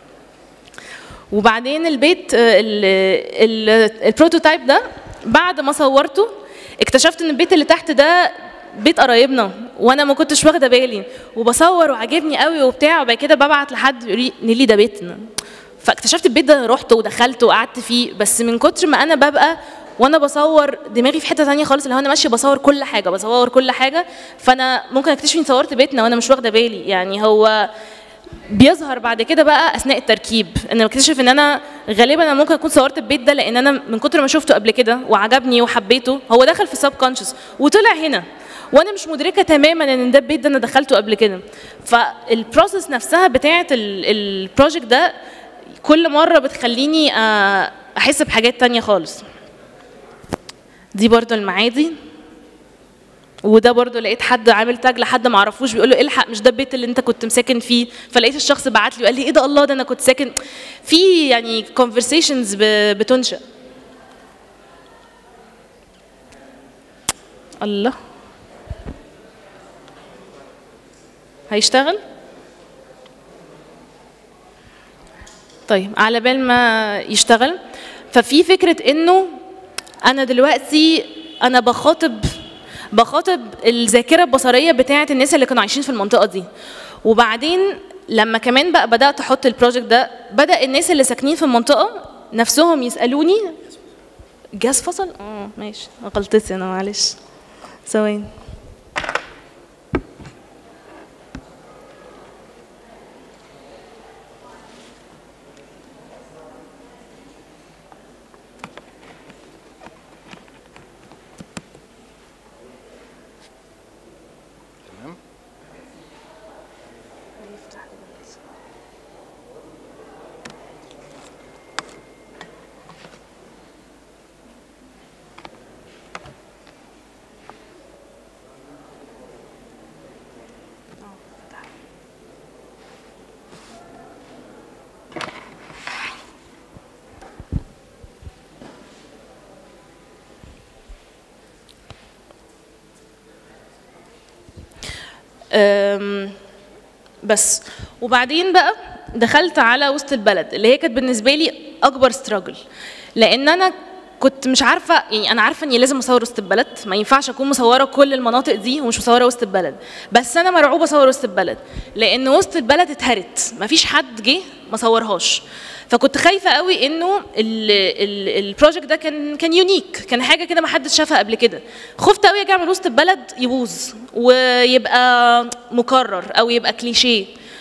وبعدين البيت البروتوتايب ده بعد ما صورته اكتشفت ان البيت اللي تحت ده بيت قرايبنا، وانا ما كنتش واخده بالي، وبصور وعجبني قوي وبتاع، وبعد كده ببعت لحد يقول لي نيلي ده بيتنا. فاكتشفت البيت ده، رحت ودخلت وقعدت فيه، بس من كتر ما انا ببقى وانا بصور دماغي في حته ثانيه خالص، اللي هو انا ماشيه بصور كل حاجه بصور كل حاجه، فانا ممكن اكتشف اني صورت بيتنا وانا مش واخده بالي. يعني هو بيظهر بعد كده بقى اثناء التركيب، انا بكتشف ان انا غالبا انا ممكن اكون صورت البيت ده لان انا من كتر ما شفته قبل كده وعجبني وحبيته، هو دخل في سب كونشس وطلع هنا، وانا مش مدركه تماما ان ده البيت ده انا دخلته قبل كده. فالبروسيس نفسها بتاعه البروجكت ده كل مره بتخليني احس بحاجات تانية خالص. دي برضو المعادي، وده برضو لقيت حد عامل تاج لحد ما اعرفوش بيقول له الحق مش ده البيت اللي انت كنت مساكن فيه، فلقيت الشخص بعت لي وقال لي ايه ده، الله ده انا كنت ساكن في، يعني كونفرسيشنز بتنشأ. الله هيشتغل طيب، على بال ما يشتغل. ففي فكره انه انا دلوقتي انا بخاطب بخاطب الذاكره البصريه بتاعه الناس اللي كانوا عايشين في المنطقه دي. وبعدين لما كمان بقى بدات احط البروجكت ده، بدا الناس اللي ساكنين في المنطقه نفسهم يسالوني. الجهاز فصل؟ اه ماشي، غلطتي انا معلش، ثواني. بس وبعدين بقى دخلت على وسط البلد اللي هي كانت بالنسبه لي اكبر ستراجل، لان انا كنت مش عارفه، يعني انا عارفه اني لازم اصور وسط البلد، ما ينفعش اكون مصوره كل المناطق دي ومش مصوره وسط البلد، بس انا مرعوبه اصور وسط البلد لان وسط البلد اتهرت، ما فيش حد جه ما صورهاش. فكنت خايفه قوي انه البروجكت ده كان كان يونيك، كان حاجه كده ما حدش شافها قبل كده. خفت قوي اجي اعمل وسط البلد يبوظ ويبقى مكرر او يبقى كليشيه.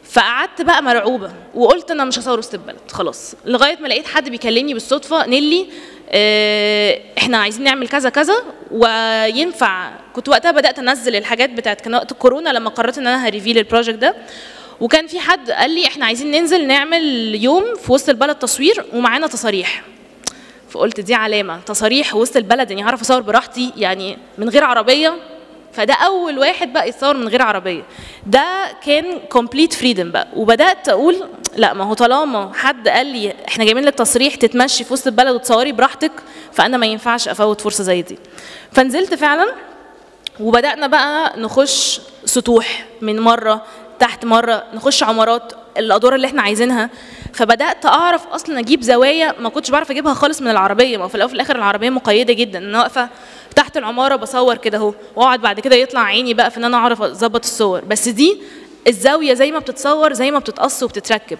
فقعدت بقى مرعوبه وقلت انا مش هصور وسط البلد خلاص، لغايه ما لقيت حد بيكلمني بالصدفه، نيلي اه احنا عايزين نعمل كذا كذا وينفع. كنت وقتها بدات انزل الحاجات بتاعت وقت الكورونا لما قررت ان انا هريفيل البروجكت ده، وكان في حد قال لي احنا عايزين ننزل نعمل يوم في وسط البلد تصوير ومعانا تصاريح. فقلت دي علامه، تصاريح وسط البلد يعني هعرف اصور براحتي يعني من غير عربيه. فده اول واحد بقى يتصور من غير عربيه، ده كان كومبليت فريدم بقى. وبدات اقول لا، ما هو طالما حد قال لي احنا جايبين لك تصريح تتمشي في وسط البلد وتصوري براحتك، فانا ما ينفعش افوت فرصه زي دي. فنزلت فعلا وبدانا بقى نخش سطوح من مره، تحت مره، نخش عمارات الادوار اللي احنا عايزينها. فبدات اعرف اصلا اجيب زوايا ما كنتش بعرف اجيبها خالص من العربيه، ما في الاول وفي الاخر العربيه مقيده جدا، انا واقفه تحت العماره بصور كده اهو، واقعد بعد كده يطلع عيني بقى في ان انا اعرف اظبط الصور. بس دي الزاويه زي ما بتتصور زي ما بتتقص وبتتركب.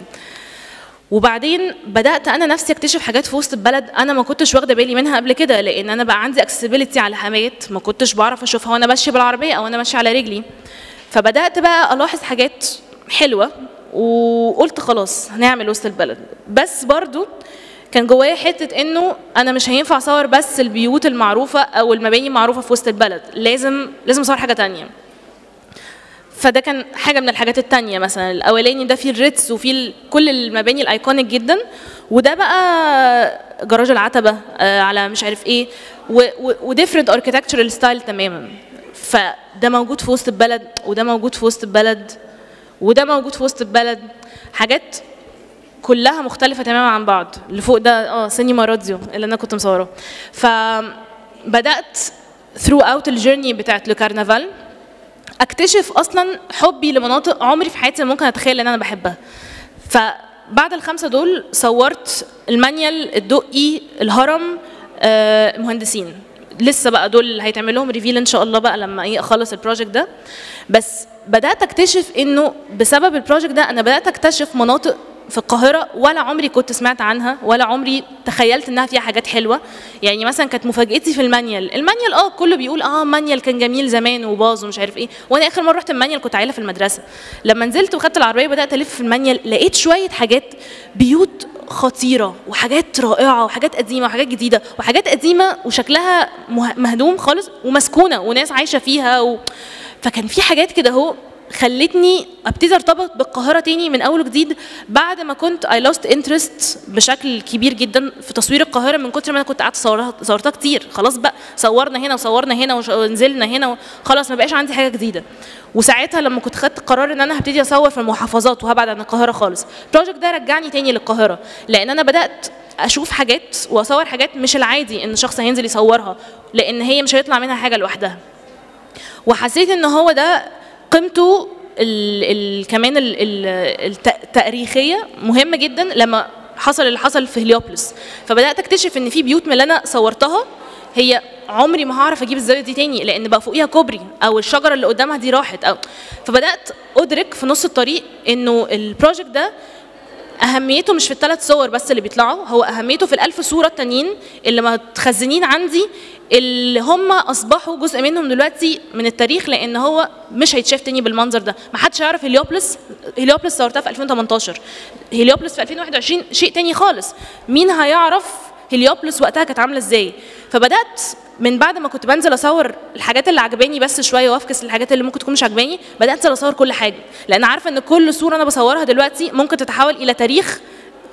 وبعدين بدات انا نفسي اكتشف حاجات في وسط البلد انا ما كنتش واخده بالي منها قبل كده، لان انا بقى عندي اكسسبيليتي على حمايات ما كنتش بعرف اشوفها وانا ماشيه بالعربيه او انا ماشيه على رجلي. فبدات بقى الاحظ حاجات حلوه وقلت خلاص هنعمل وسط البلد. بس برضو كان جوايا حته انه انا مش هينفع اصور بس البيوت المعروفه او المباني المعروفه في وسط البلد، لازم لازم اصور حاجه تانية. فده كان حاجه من الحاجات التانية. مثلا الاولاني ده فيه الريتس وفيه كل المباني الايكونيك جدا، وده بقى جراج العتبه على مش عارف ايه وديفرنت اركيتكتشرال ستايل تماما. فده موجود في وسط البلد وده موجود في وسط البلد وده موجود في وسط البلد، حاجات كلها مختلفه تماما عن بعض. اللي فوق ده اه سينما راديو اللي انا كنت مصوره. فبدات ثرو اوت الجيرني بتاعت الكرنفال اكتشف اصلا حبي لمناطق عمري في حياتي ممكن اتخيل ان انا بحبها. فبعد الخمسه دول صورت المانيال، الدقي، الهرم، آه، المهندسين. لسه بقى دول اللي هيتعمل لهم ريفيل ان شاء الله بقى لما ايه اخلص البروجكت ده. بس بدات اكتشف انه بسبب البروجكت ده انا بدات اكتشف مناطق في القاهره ولا عمري كنت سمعت عنها ولا عمري تخيلت انها فيها حاجات حلوه. يعني مثلا كانت مفاجاتي في المانيال، المانيال اه كله بيقول اه مانيال كان جميل زمان وباظ ومش عارف ايه، وانا اخر مره رحت المانيال كنت عيله في المدرسه. لما نزلت وخدت العربيه بدات الف في المانيال لقيت شويه حاجات، بيوت خطيره وحاجات رائعه وحاجات قديمه وحاجات جديده وحاجات قديمه وشكلها مهدوم خالص ومسكونه وناس عايشه فيها و... فكان في حاجات كده اهو خلتني ابتدي ارتبط بالقاهره تاني من اول وجديد، بعد ما كنت اي لوست انترست بشكل كبير جدا في تصوير القاهره من كتر ما انا كنت قعدت صورها صورتها كتير. خلاص بقى صورنا هنا وصورنا هنا ونزلنا هنا، خلاص ما بقاش عندي حاجه جديده. وساعتها لما كنت خدت قرار ان انا هبتدي اصور في المحافظات وهبعد عن القاهره خالص، البروجكت ده رجعني تاني للقاهره، لان انا بدات اشوف حاجات واصور حاجات مش العادي ان شخص هينزل يصورها، لان هي مش هيطلع منها حاجه لوحدها. وحسيت ان هو ده قيمته ال ال كمان ال ال التاريخيه مهمه جدا لما حصل اللي حصل في هليوبوليس. فبدات اكتشف ان في بيوت من اللي انا صورتها هي عمري ما هعرف اجيب الزاويه دي تاني، لان بقى فوقيها كوبري او الشجره اللي قدامها دي راحت. او فبدات ادرك في نص الطريق انه البروجكت ده اهميته مش في الثلاث صور بس اللي بيطلعوا، هو اهميته في الالف صوره التانيين اللي متخزنين عندي، اللي هم اصبحوا جزء منهم دلوقتي من التاريخ، لان هو مش هيتشاف تاني بالمنظر ده. ما حدش يعرف هليوبوليس، هليوبوليس صورتها في ألفين وثمانية عشر، هليوبوليس في ألفين وواحد وعشرين شيء تاني خالص. مين هيعرف هليوبوليس وقتها كانت عامله ازاي؟ فبدات من بعد ما كنت بنزل اصور الحاجات اللي عجباني بس شويه وافكس الحاجات اللي ممكن تكون مش عجباني، بدات انزل اصور كل حاجه، لان عارفه ان كل صوره انا بصورها دلوقتي ممكن تتحول الى تاريخ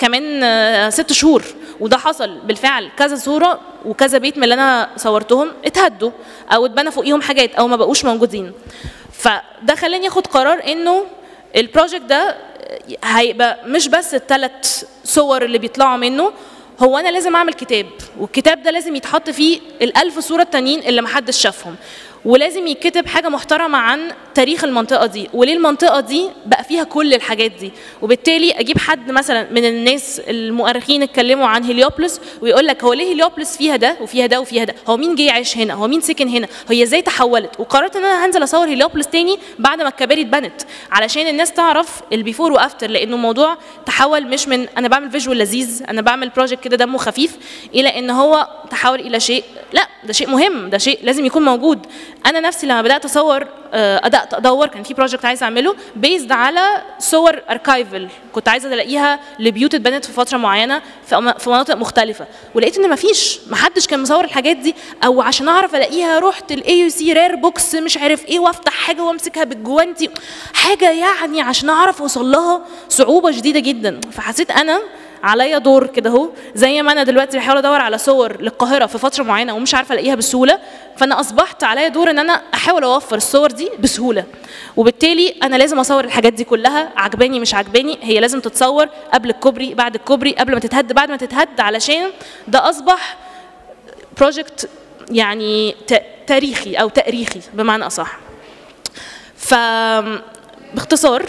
كمان ست شهور. وده حصل بالفعل، كذا صوره وكذا بيت من اللي انا صورتهم اتهدوا او اتبنى فوقيهم حاجات او ما بقوش موجودين. فده خلاني اخد قرار انه البروجكت ده هيبقى مش بس الثلاث صور اللي بيطلعوا منه، هو انا لازم اعمل كتاب، والكتاب ده لازم يتحط فيه الالف صوره التانيين اللي محدش شافهم، ولازم يتكتب حاجه محترمه عن تاريخ المنطقه دي وليه المنطقه دي بقى فيها كل الحاجات دي. وبالتالي اجيب حد مثلا من الناس المؤرخين اتكلموا عن هليوبوليس ويقول لك هو ليه هليوبوليس فيها ده وفيها ده وفيها ده، هو مين جه يعيش هنا، هو مين سكن هنا، هي ازاي تحولت. وقررت ان انا هنزل اصور هليوبوليس تاني بعد ما الكباري اتبنت، علشان الناس تعرف البيفور وافتر، لانه الموضوع تحول مش من انا بعمل فيجوال لذيذ، انا بعمل بروجكت كده دمه خفيف، الى ان هو تحول الى شيء لا ده شيء مهم، ده شيء لازم يكون موجود. انا نفسي لما بدات اصور بدات ادور، كان في بروجكت عايزه اعمله بيزد على صور اركايفل كنت عايزه الاقيها لبيوت اتبنت في فتره معينه في مناطق مختلفه، ولقيت ان مفيش محدش كان مصور الحاجات دي، او عشان اعرف الاقيها رحت الاي يو سي رير بوكس مش عارف ايه وافتح حاجه وامسكها بالجوانتي، حاجه يعني عشان اعرف اوصل لها صعوبه شديده جدا. فحسيت انا عليا دور كده اهو، زي ما انا دلوقتي بحاول ادور على صور للقاهره في فتره معينه ومش عارفه الاقيها بسهوله، فانا اصبحت عليا دور ان انا احاول اوفر الصور دي بسهوله، وبالتالي انا لازم اصور الحاجات دي كلها، عجباني مش عجباني هي لازم تتصور قبل الكوبري بعد الكوبري قبل ما تتهد بعد ما تتهد، علشان ده اصبح بروجكت يعني تاريخي او تاريخي بمعنى اصح. ف باختصار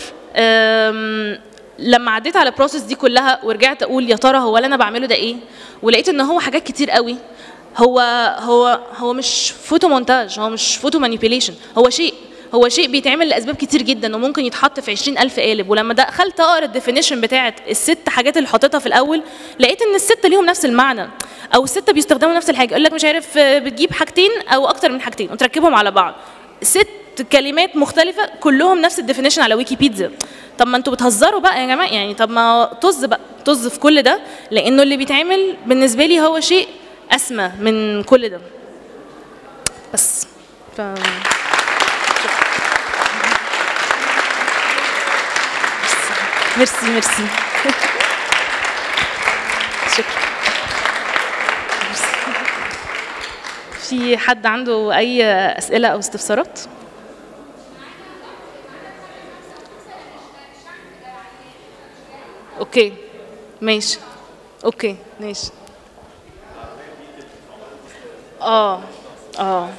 لما عديت على البروسيس دي كلها ورجعت اقول يا ترى هو اللي انا بعمله ده ايه، ولقيت ان هو حاجات كتير قوي، هو هو هو مش فوتو مونتاج، هو مش فوتو مانيبيوليشن، هو شيء هو شيء بيتعمل لاسباب كتير جدا وممكن يتحط في عشرين ألف قالب. ولما دخلت اقرا الديفينيشن بتاعت الست حاجات اللي حطيتها في الاول، لقيت ان السته ليهم نفس المعنى، او السته بيستخدموا نفس الحاجه، يقول لك مش عارف بتجيب حاجتين او اكتر من حاجتين وتركبهم على بعض، ست كلمات مختلفه كلهم نفس الديفينيشن على ويكيبيديا. طب ما انتوا بتهزروا بقى يا جماعه، يعني طب ما طز بقى طز في كل ده، لانه اللي بيتعمل بالنسبه لي هو شيء اسمى من كل ده. بس ف... ميرسي ميرسي شكرا. في حد عنده اي اسئله او استفسارات؟ اوكي ماشي اوكي ماشي. اه اه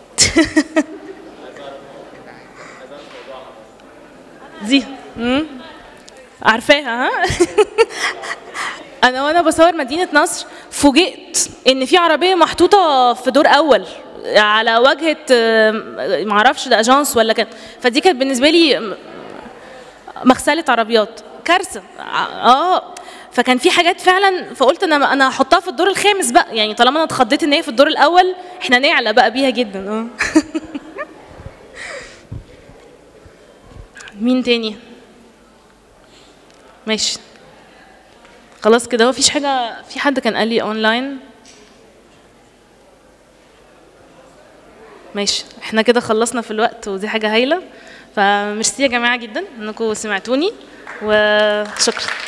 دي امم عارفاها ها انا وانا بصور مدينه نصر فوجئت ان في عربيه محطوطه في دور اول على واجهه معرفش ده اجانس ولا كان، فدي كانت بالنسبه لي مغسله عربيات كارثه. اه فكان في حاجات فعلا، فقلت انا انا هحطها في الدور الخامس بقى، يعني طالما انا اتخضيت ان هي في الدور الاول احنا نعلى بقى بيها جدا. اه مين تاني؟ ماشي خلاص كده، هو مفيش حاجه. في حد كان قال لي اونلاين؟ ماشي احنا كده خلصنا في الوقت ودي حاجه هايله، فميرسي يا جماعه جدا انكم سمعتوني وشكرا.